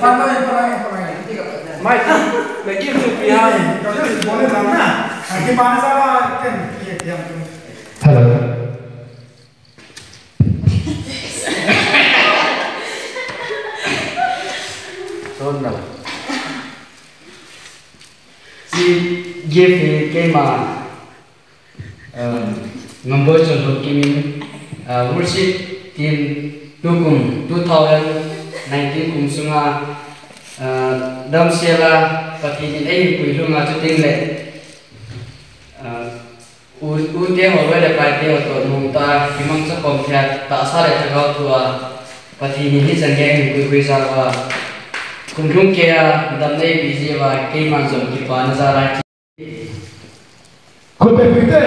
mai lagi tu pihak boleh mana? Nanti mana salah kan? Hello. Sonda. Si give ke ma number contoh kimi worship team tukum 2019 kumsunga dam sela pati ai puilunga chuting le u te howe le pai te to nungta himang cha kom thya ta sa le thagau tua pati ni jange kui sa wa kumlung ke dam nei biji wa ke man zom ki pa nazara ki Kau berbeda.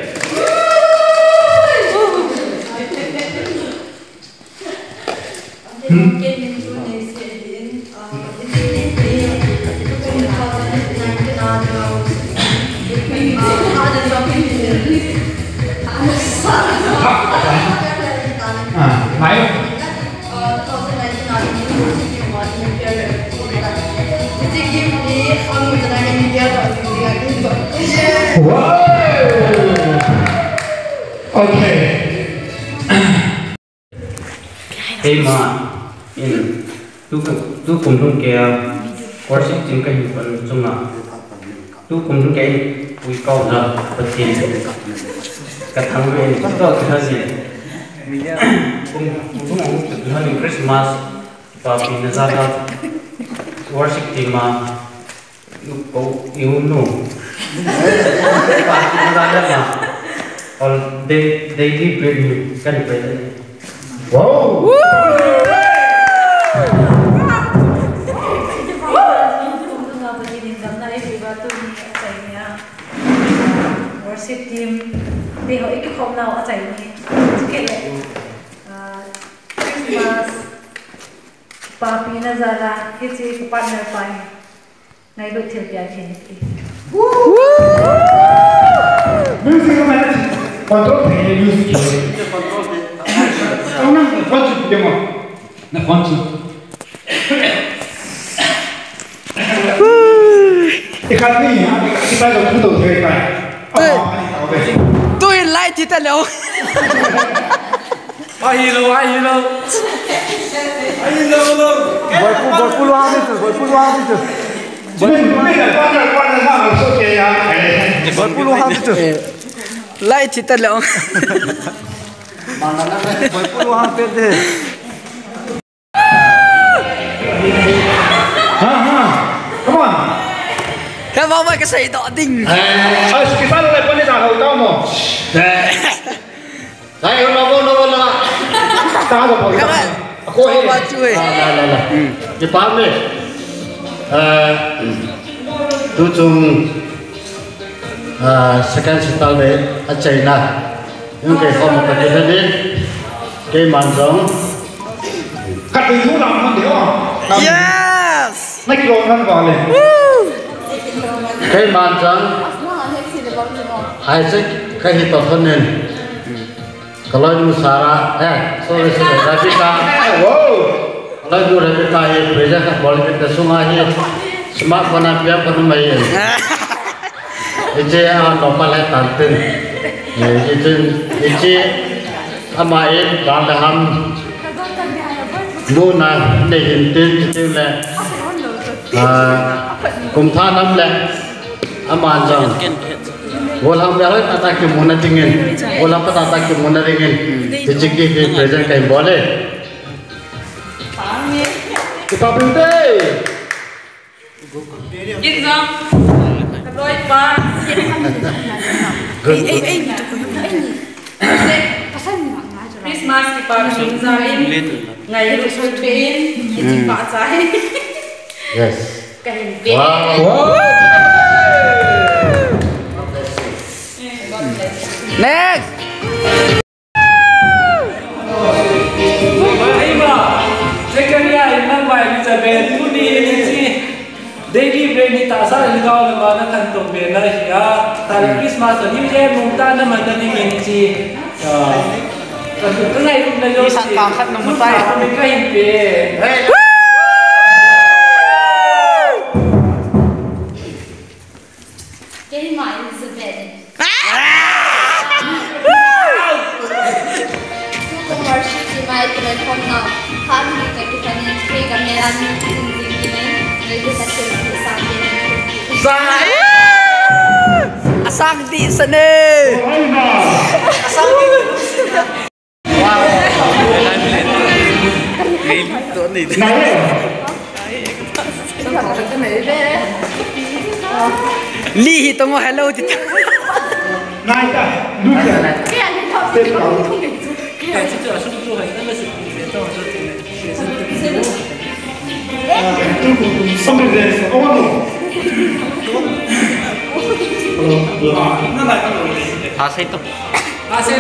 Wow. Okay. tema in tu kumlung ke worship team ka hi pan chunga tu kumlung ke we call the patin ka thang we to ka ji kumlung tu ha ni Christmas pa pin za ka worship team ma nu ko you know pa pin za ka all they give you kan present. Wow. Worship team đi hỏi cái không nào ở chạy này cái lệ Christmas papi na zara cái gì cái partner pai ngày đôi thiệt bia khen đi Music apa ni? Control ni music. Kau nak control dia mau? Nak control. Ikan ni, kita dah tutup dia kan. Tôi lại thì ta liệu. ai lo Boleh puluhan itu. Boleh mana sok ya. Puluhan itu. Lại thì ta liệu. Puluhan pede. Come on. Các bạn ơi cái sợi đỏ đinh. Kita boleh boleh dah tahu mo. Saya ulang. Tahu boleh. Các bạn. Aku Coba cuy. Jepang ni. Tu chung second sital de China. Yung kay ko mo pagkita din. Kay Manzong. Kat itu lama dia. Yes. Nak kilo kan boleh. Kay Manzong. Isaac kay hito kanin. Kalau yung Sarah, sorry, Rebecca. Wow. Kalau yung Rebecca, beja kan boleh kita sungai semak panah biar panumai. Ice nopal tantin. Ice amain dandaham muna nehintin itu le. Kumthanam le amanjang. Bolam berang atak ke muna dingin, bolam atak ke muna dingin. Dicikik di present kain boleh. Kita binte. Gitu Loi pa Christmas ki pa zain ngai ru soi pein ki pa chai Yes. kahin pe Wow. Next. Aiba, Zekaria imang bai Elizabeth tu ni si daily bread ni tak sah engkau lembaga kantor bela ya. Tali Christmas ni dia mungkin nama dari ni si. Kalau tu ngai tu nak yo si. Mereka impe. telefon na kan kita kita ni kamera ni ini kita selfie sampai Asang di sana. Asang di. Wow. Tuh nih. Li itu mau hello kita. Naik dah, duduk. Sampai deh, Hasil itu. Hasil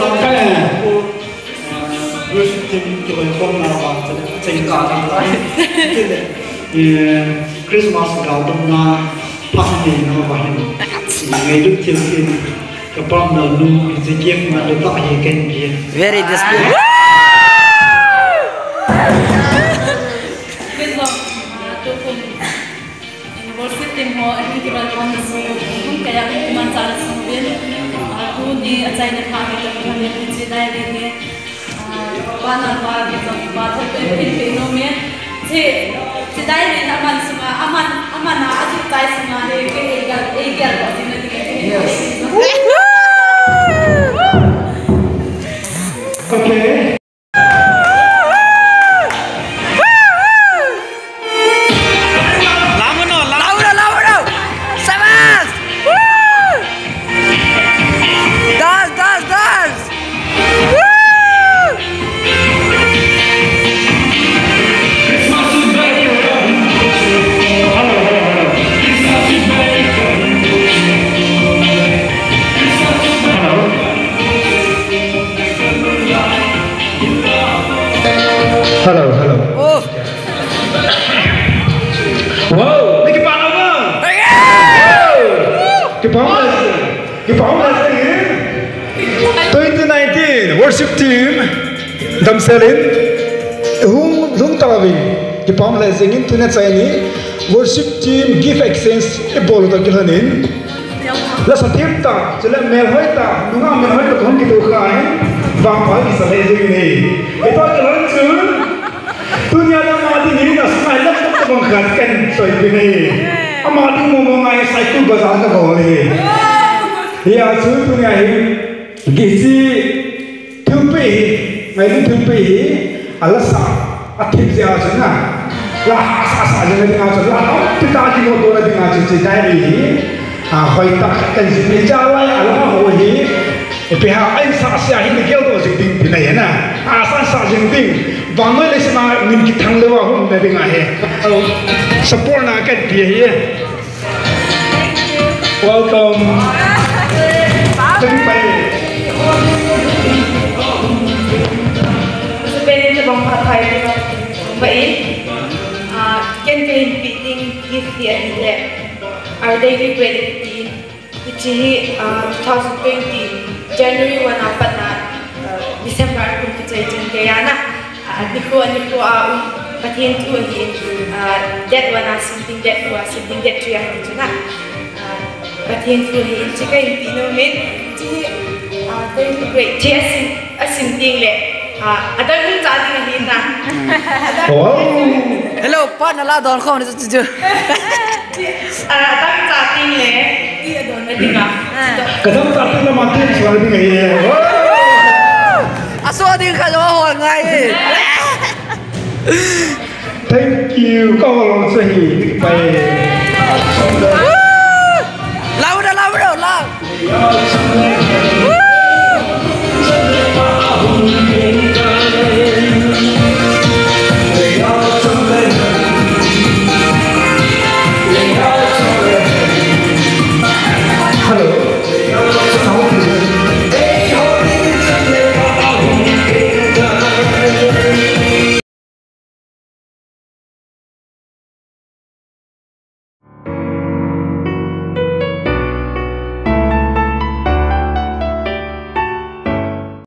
Christmas gạo đông na phát hiện nó vào ngày lúc chiều tiên cái bom đầu nu sẽ kiếm mà được tạo hiện cái gì Very disciplined. Tim ho ani ki bal kon so kaya ki man sa so bin tu ni achai na kha ki ta ni chi dai ni ni wa na wa ki so ba tho pe pe no me che chi dai ni na man suma aman na aju tai suma ne ke e ga ko ti na ni okay Hello. Oh. Wow, ini kepala apa? Kepala lagi. 2019 worship team Damselin hung tawi kepala lagi ini tuh net saya ini worship team gift exchange ebol tak jelanin. Lah setiap tak, jelas melhoi tak, nunga melhoi tak hong kita ukai, bang pagi sampai ini. Itu jalan cun. Dunia yang mati ni dah semai lek tak menggantikan soal ini. Amati mau mengai satu bazar tak boleh. Ya cun dunia ini gizi tupi, main tupi, alasan akhir saya cina. Lah asas aja dengan cun, lah kita aja mau dora dengan cun cina ini. Koi tak kan sini jalan alam hohi, pihak ain sahaja ini kau tu sending pinai na, asan sahaja sending, bangun le sama min kitang lewa hum bebing ahe, support nak kan dia ye. Welcome. Terima kasih. Sebenarnya bang pakai baik, campaign meeting gift dia ni. Our daily bread which is 2020 January 1 apa na December kung kita itin kaya na niko patin tu ni that one something that tu yang itu na patin tu ni jika ini nomen jadi daily bread jadi something le ada pun jadi ni na Hello, pan ala don kau ni tu. tak jadi le dia don ni kan Kadang tak pernah mati soal ini ye. Asal dia kat bawah ngai. Thank you. Kau orang sahih. Baik.